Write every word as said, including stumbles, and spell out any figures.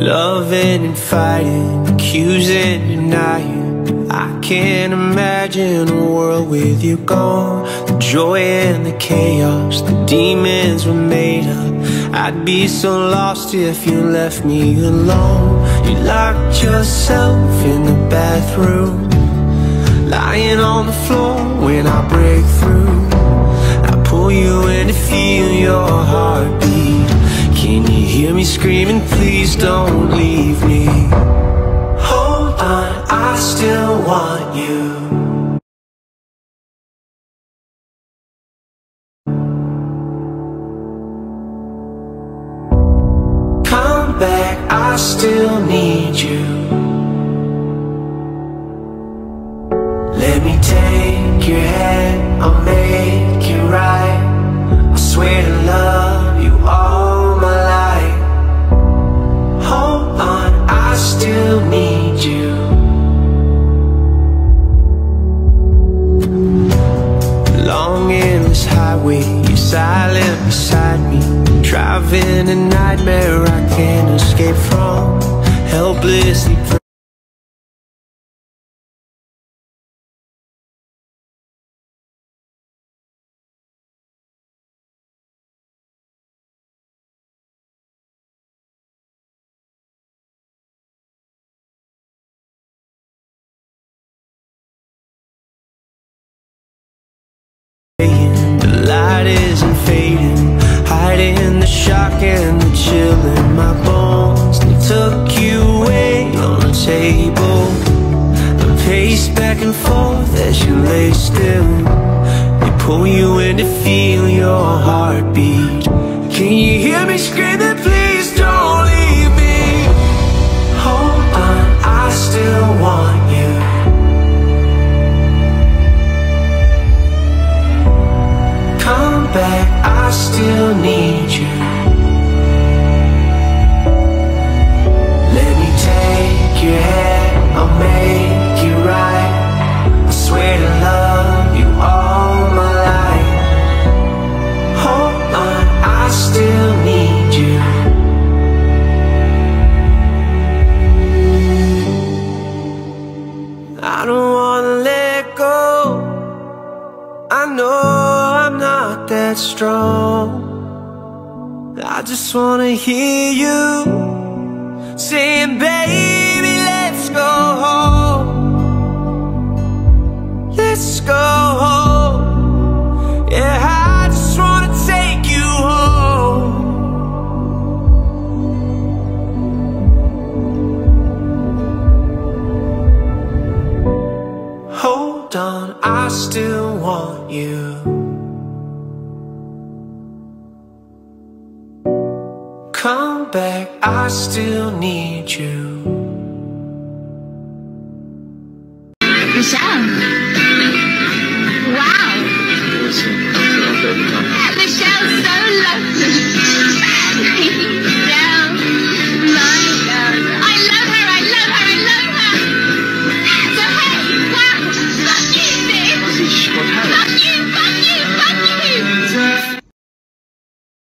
Loving and fighting, accusing, denying. I can't imagine a world with you gone. The joy and the chaos, the demons were made up. I'd be so lost if you left me alone. You locked yourself in the bathroom, lying on the floor when I break through. I pull you in to feel your heartbeat. Can you hear me screaming, please don't leave me? Hold on, I still want you. Come back, I still need you. Let me take your hand, I'll make it right. I swear to love you all my life. Hold on, I still need you. Long endless highway, you're silent beside me. Driving a nightmare I can't escape from. Helplessly the light isn't fading, hiding the shock and the chill in my bones. They took you away on the table. I pace back and forth as you lay still. They pull you in to feel your heartbeat. Can you hear me screaming, please don't leave me? Hold on, I still want you. Come back, I still need you. Let me take your hand, I'll make it right. I swear to love you all my life. Hold on, I still need you. I don't wanna let go. I know I'm not that strong. I just wanna hear you saying, baby, let's go home. Let's go home. Yeah, I just wanna take you home. Hold on, I still want you. Come back, I still need you.